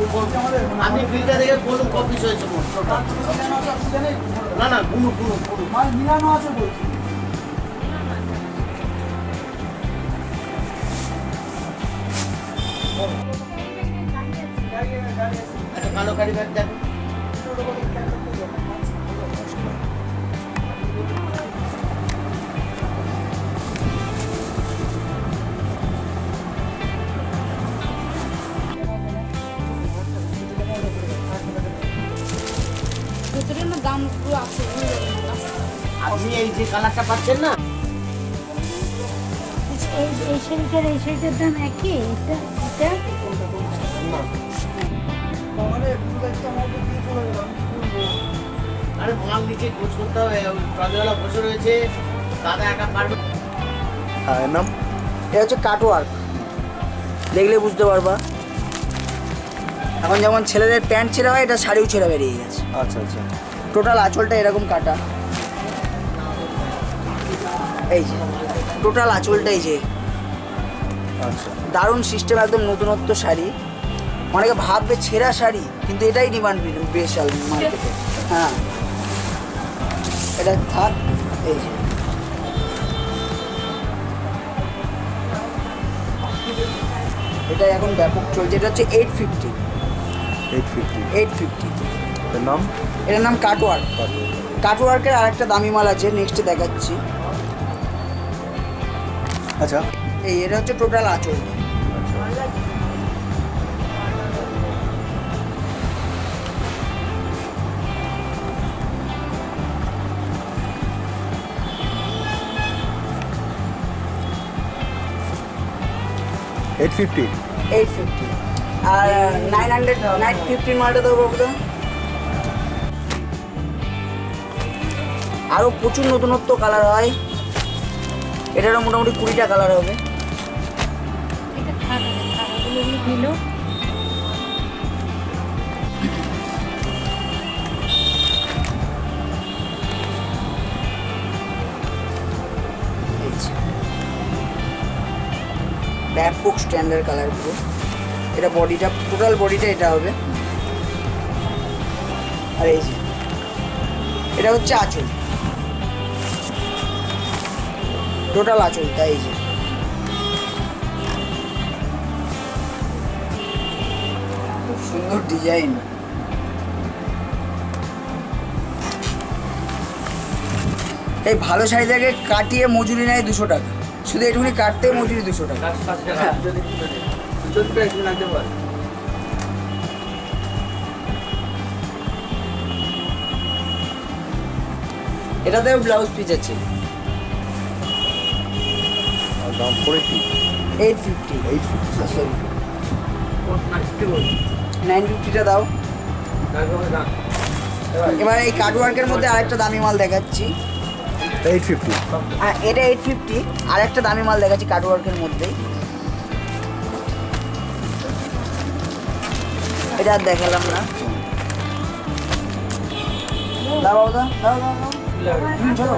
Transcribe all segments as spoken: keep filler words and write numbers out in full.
আপনি বিলটা দেখে বলুন কপিস হয়েছে না না গুলো গুলো মাল মিলানো আছে বলছি আচ্ছা কালো গাড়ি ব্যাগ দেখো আপনি এই যে কালারটা পাচ্ছেন না এই এই শাড়িটার এই শাড়িটার দাম একই এটা এটা আরে মাল নিচে খোঁজ করতে হবে ট্রলিওয়ালা বসে রয়েছে দাদা একা পারবে হ্যাঁ নাম এটা হচ্ছে কাটওয়ার্ক দেখলে বুঝতে পারবা এখন যেমন ছেলেদের প্যান্ট ছেঁড়া হয় এটা শাড়িও ছেঁড়া বেরিয়ে গেছে আচ্ছা আচ্ছা টোটাল আঁচলটা এরকম কাটা এই যে টোটাল আঁচলটা এই যে আচ্ছা দারুণ সিস্টেম একদম নতুনত্ব শাড়ি অনেকে ভাববে ছেঁড়া শাড়ি কিন্তু এটাই ডিমান্ড বিশাল মার্কেটে হ্যাঁ এটা থাক এই যে এটা এখন ব্যাপক চলছে এটা হচ্ছে eight fifty eight fifty eight fifty এর নাম এটার নাম কাটওয়ার্ক কাটওয়ার্কের আর একটা দামি মাল আছে নেক্সট দেখাচ্ছি আচ্ছা এই এটা হচ্ছে টোটাল আঁচল এইট ফিফটি এইট ফিফটি আর নাইন হান্ড্রেড নাইন ফিফটির মালটা দেবো বাবু তো আরও প্রচুর নতুনত্ব কালার হয় এটারও মোটামুটি কুড়িটা কালার হবে এটা খারাপ খারাপগুলো দিল ব্যাপক স্ট্যান্ডার্ড কালার পুরো এটা বডিটা টোটাল বডিটা এটা হবে আর এই যে এটা হচ্ছে আঁচল টোটাল আঁচলটা এই যে খুব সুন্দর ডিজাইন এই ভালো শাড়ি থেকে কাটিয়ে মজুরি নেয় দুশো টাকা শুধু এটুকুনি কাটতে মজুরি দুশো টাকা এটাতেও ব্লাউজ পিস আছে দাম পড়ে কি eight fifty eight fifty sorry nine ফিফটিটা দাও এবার এই কাটওয়ার্কের মধ্যে আরেকটা দামি মাল দেখাচ্ছি এইট ফিফটি হ্যাঁ এটা এইট ফিফটি আর একটা দামি মাল দেখাচ্ছি কাটওয়ার্কের মধ্যেই এটা আর দেখালাম না দাও বাবু দাও দাও দাও দাও চলো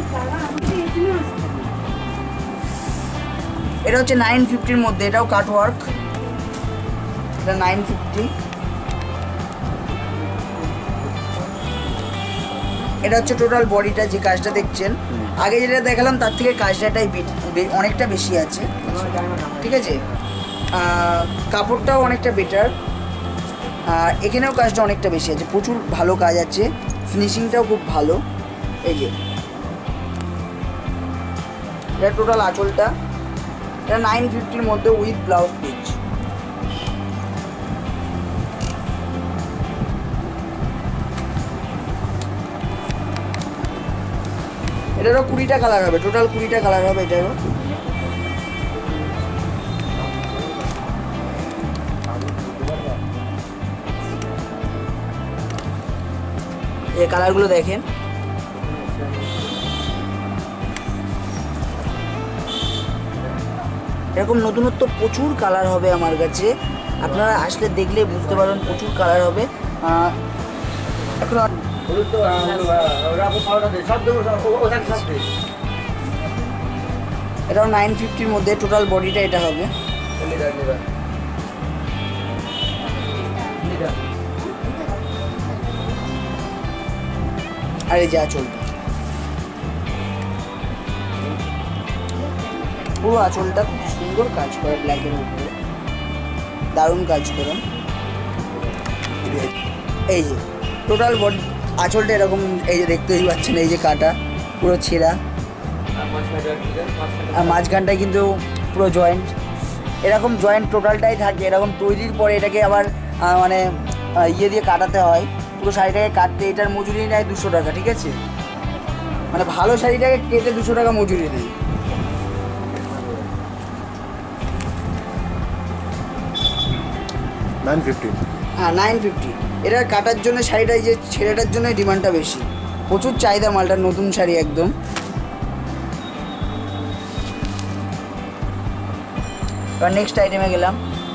এটা হচ্ছে নাইন ফিফটির মধ্যে এটাও কাটওয়ার্ক এটা নাইন ফিফটি এটা হচ্ছে টোটাল বডিটা যে কাজটা দেখছেন আগে যেটা দেখালাম তার থেকে কাজটাই অনেকটা বেশি আছে ঠিক আছে কাপড়টাও অনেকটা বেটার আর এখানেও কাজটা অনেকটা বেশি আছে প্রচুর ভালো কাজ আছে ফিনিশিংটাও খুব ভালো এই যে এটা টোটাল আঁচলটা এটা নাইন ফিফটির মধ্যে উইথ ব্লাউজ পিস এটারও কুড়িটা কালার হবে টোটাল কুড়িটা কালার হবে এটারও এই কালারগুলো দেখেন এরকম নতুনত্ব প্রচুর কালার হবে আমার কাছে আপনারা আসলে দেখলে বুঝতে পারবেন প্রচুর কালার হবে এখন এটাও নাইন ফিফটির মধ্যে টোটাল বডিটা এটা হবে আর এই যে আঁচলটা, পুরো আঁচলটা খুব সুন্দর কাজ করে ব্ল্যাকের উপরে, দারুণ কাজ করে। এই যে টোটাল বডি আঁচলটা এরকম, এই যে দেখতেই পাচ্ছেন এই যে কাটা পুরো ছেঁড়া, আর মাঝখানটায় কিন্তু পুরো জয়েন্ট, এরকম জয়েন্ট টোটালটাই থাকে। এরকম তৈরির পরে এটাকে আবার আহ, মানে আহ, ইয়ে দিয়ে কাটাতে হয়, পুরো শাড়িটাকে কাটতে এটার মজুরি নেয় দুশো টাকা, ঠিক আছে? মানে ভালো শাড়িটাকে কেটে দুশো টাকা মজুরি নেয়। Nine fifty. হ্যাঁ, নাইন ফিফটি। এটা কাটার জন্য শাড়িটা, এই যে ছেলেটার জন্য ডিমান্ডটা বেশি, প্রচুর চাহিদা মালটা, নতুন শাড়ি একদম। এবার নেক্সট আইটেমে গেলাম।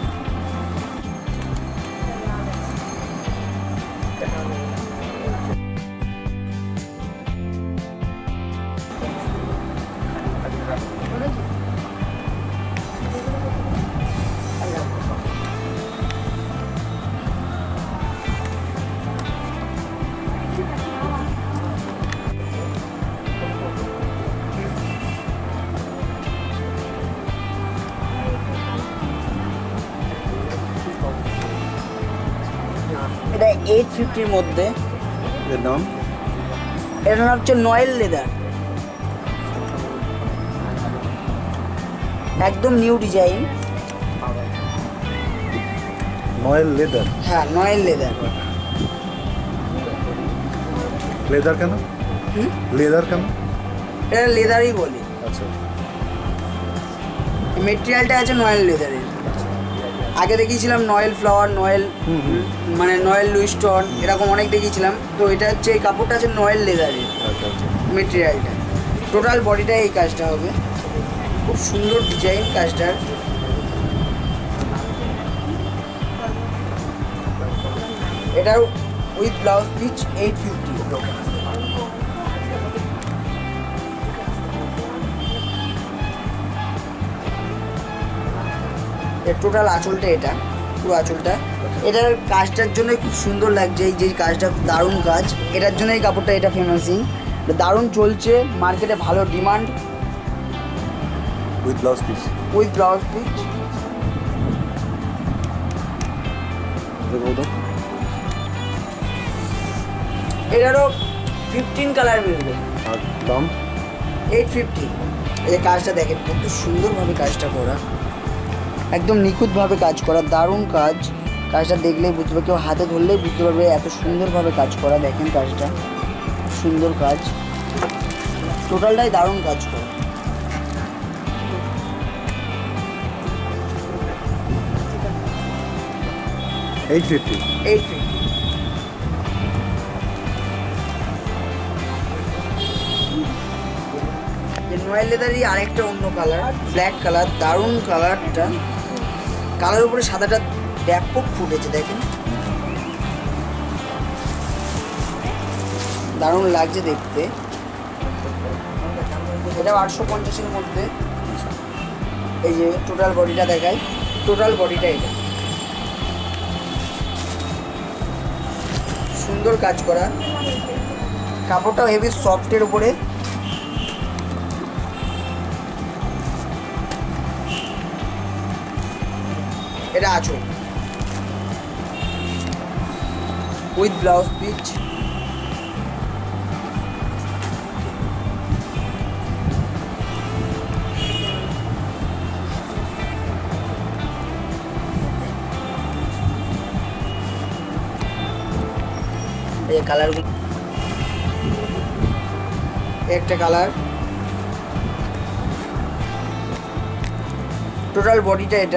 এটা এইট ফিফটির মধ্যে। এর নাম? এটার নাম হচ্ছে নয়েল লেদার, একদম নিউ ডিজাইন। Noel leather? হ্যাঁ, নয়েল লেদার। লেদার কেন? হুম, লেদার কেন? এটা লেদারই বলে, আচ্ছা, মেটেরিয়ালটা আছে নয়েল লেদারের। আগে দেখিয়েছিলাম নয়েল ফ্লাওয়ার, নয়েল হুম হুম মানে নয়েল লুইস্টন, এরকম অনেক দেখিয়েছিলাম। তো এটা হচ্ছে, এই কাপড়টা আছে নয়েল লেদারের আচ্ছা আচ্ছা। মেটেরিয়ালটা। টোটাল বডিটাই এই কাজটা হবে, খুব সুন্দর ডিজাইন কাজটার। এটাও with blouse piece eight fifty. এর টোটাল আঁচলটা, এটা পুরো আঁচলটা, এটার কাজটার জন্য খুব সুন্দর লাগছে। এই যে কাজটা দারুণ কাজ, এটার জন্য এই কাপড়টা এটা ফেমাসিং, দারুণ চলছে মার্কেটে, ভালো demand. With blouse piece? With blouse piece. দেখো তো, এটারও ফিফটিন কালার মিলবে। আর দাম? Eight fifty. এই যে কাজটা দেখেন কত সুন্দরভাবে কাজটা করা, একদম নিখুঁতভাবে কাজ করা, দারুণ কাজ। কাজটা দেখলেই বুঝতে পারবে, কেউ হাতে ধরলেই বুঝতে পারবে এত সুন্দরভাবে কাজ করা। দেখেন কাজটা, সুন্দর কাজ, টোটালটাই দারুণ কাজ করা। Eight fifty? Eight fifty. Noel লেদারই আরেকটা অন্য কালার, ব্ল্যাক কালার, দারুণ কালারটা। কালার উপরে সাদাটা ব্যাপক ফুটেছে, দেখেন দারুণ লাগছে দেখতে। এটা আটশো পঞ্চাশের মধ্যে। এই যে টোটাল বডিটা দেখায়, টোটাল বডিটা এটা সুন্দর কাজ করা, কাপড়টাও হেভি সফটের উপরে। এটা আঁচল উইথ ব্লাউজ পিচ। এই কালারগুলো, একটা কালার, টোটাল বডিটা এটা।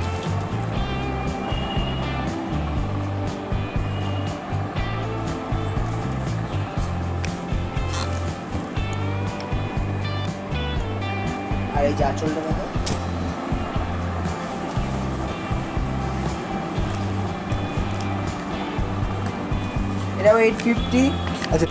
আর এই যে আঁচলটা দেখো, এটাও এইট ফিফটি। আচ্ছা,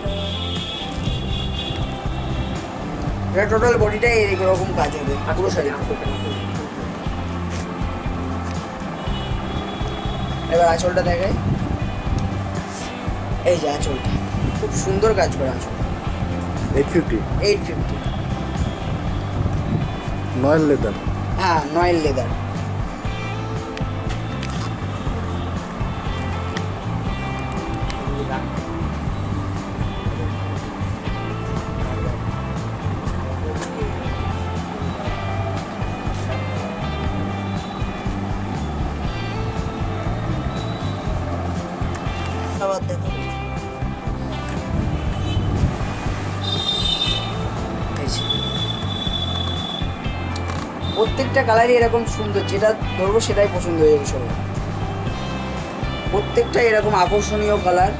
এটা টোটাল বডিটাই এরকম কাজ হবে পুরো শাড়ি। এবার আঁচলটা দেখাই, এই যে আঁচলটা খুব সুন্দর কাজ করা আঁচল। Eight fifty eight fifty Noel leather. হ্যাঁ নয়েল লেদার। আবার দেখো এই যে। প্রত্যেকটা কালারই এরকম সুন্দর, যেটা ধরবো সেটাই পছন্দ হয়ে যাবে সবার। প্রত্যেকটা এরকম আকর্ষণীয় কালার।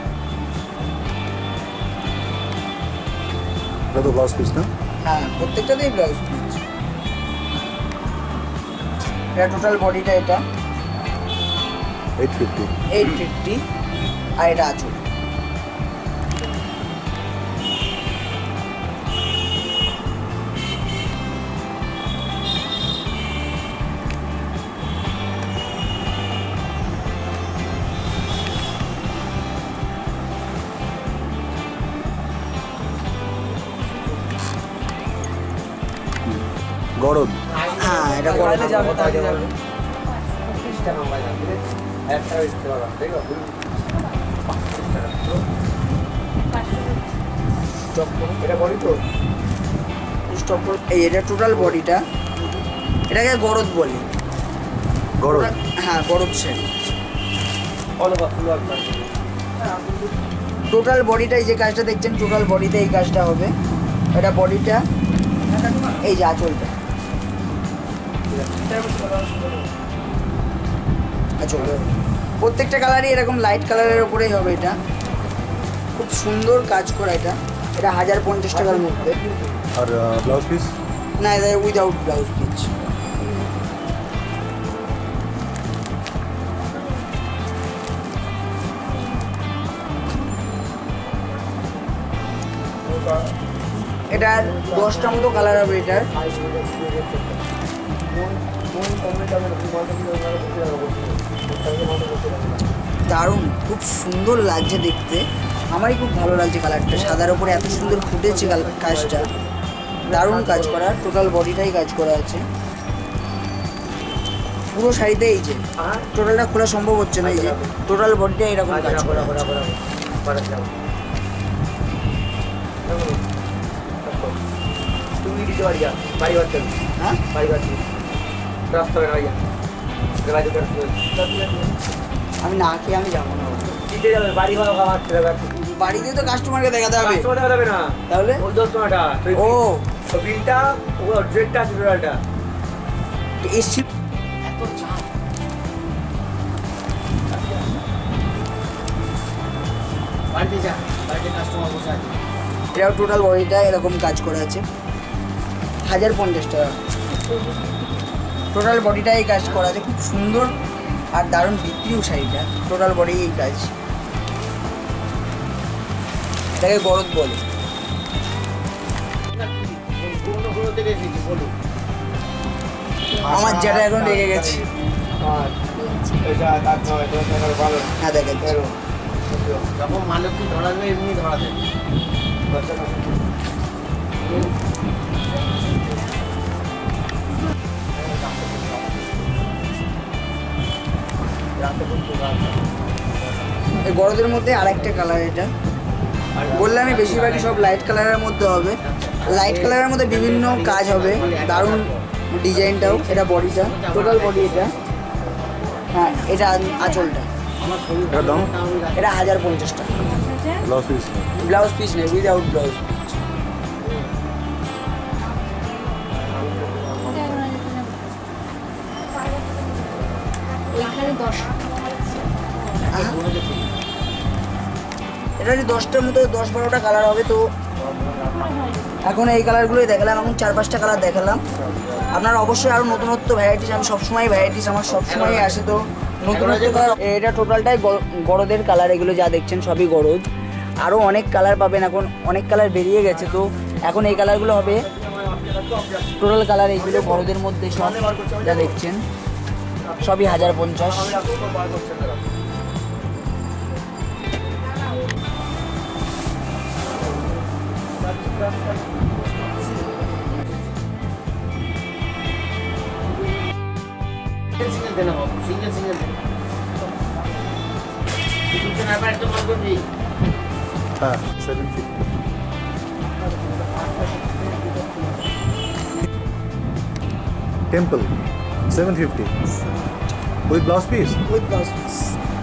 এটা তো ব্লাউজ পিস না? হ্যাঁ প্রত্যেকটাতেই ব্লাউজ পিস। এটা টোটাল বডিটা এটা এইট ফিফটি। এইট ফিফটি আর এটা আঁচল। গরদ। হ্যাঁ এটা বড় যাবে তাহলে যাবে। স্টপ করো। এই এটা টোটাল বডিটা, এটাকে গরদ বলে। গরদ। হ্যাঁ গরদ সেট। টোটাল বডিটা এই যে কাজটা দেখছেন, টোটাল বডিতে এই কাজটা হবে। এটা বডিটা, এই যে আঁচলটা। আঁচল প্রত্যেকটা কালারই এরকম লাইট কালারের উপরেই হবে। এটা খুব সুন্দর কাজ করা। এটা এটা হাজার পঞ্চাশ টাকার মধ্যে। আর ব্লাউজ পিস? না এটা উইদাউট ব্লাউজ পিস। এটার দশটা মতো কালার হবে। এটার দারুণ, খুব সুন্দর লাগছে দেখতে। আমারই খুব ভালো লাগছে কালারটা। সাদার উপরে এত সুন্দর ফুটেছে কাজটা, দারুণ কাজ করা। টোটাল বডিটাই কাজ করা আছে পুরো শাড়িতে। এই যে টোটালটা খোলা সম্ভব হচ্ছে না, এই যে টোটাল বডিটা এরকম কাজ করা আছে। হ্যাঁ আমি না খেয়ে আমি যাবো না। বাড়িতে তো কাস্টমারকে দেখাতে হবে। তাহলে ও এসছি এত চাপ। বাড়িতে যা, বাড়িতে কাস্টমার বসে আছে। এটাও টোটাল বডিটা এরকম কাজ করা আছে। হাজার পঞ্চাশ টাকা টোটাল বডিটাই কাজ করা আছে। খুব সুন্দর আর দারুণ বিক্রিও শাড়িটা। টোটাল বডি এই কাজ। এটাকে গরদ বলে। পুরোনো পুরো থেকে এসেছি, বলুন। আমার যেটা এখন রেগে গেছে। হ্যাঁ দেখেন যখন মালককে ধরা দেবে এমনি ধরা দেবে। এই গরদের মধ্যে আরেকটা কালার। এটা বললাম আমি বেশিরভাগই সব লাইট কালারের মধ্যে হবে। লাইট কালারের মধ্যে বিভিন্ন কাজ হবে, দারুণ ডিজাইনটাও। এটা বডিটা, টোটাল বডি এটা। হ্যাঁ এটা আঁচলটা। এটার দাম? এটা হাজার পঞ্চাশ টাকা। Blouse piece? ব্লাউজ পিস নেই, উইদাউট ব্লাউজ পিস। এটা যে দশটার মতো দশ বারোটা কালার হবে। তো এখন এই কালারগুলোই দেখালাম, এখন চার পাঁচটা কালার দেখালাম। আপনারা অবশ্যই আরও নতুনত্ব ভ্যারাইটিস, আমি সবসময় ভ্যারাইটিস আমার সবসময় আসে। তো নতুনত্ব কালার, এটা টোটালটাই গরদের কালার। এগুলো যা দেখছেন সবই গরদ। আরও অনেক কালার পাবেন, এখন অনেক কালার বেরিয়ে গেছে। তো এখন এই কালারগুলো হবে টোটাল কালার। এইগুলো গরদের মধ্যে সব যা দেখছেন সবই হাজার পঞ্চাশ। আবার একটা মাল করবি হ্যাঁ seven fifty temple seven fifty with blouse piece with blouse piece.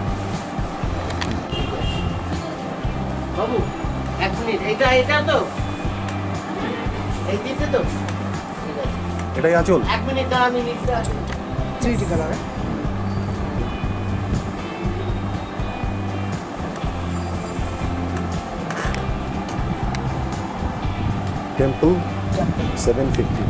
বাবু এক মিনিট এটা এটা তো এই দিতে তো ঠিক আছে এটাই আঁচল এক মিনিট দাঁড়া আমি নিচে আসি three D colour. Temple seven fifty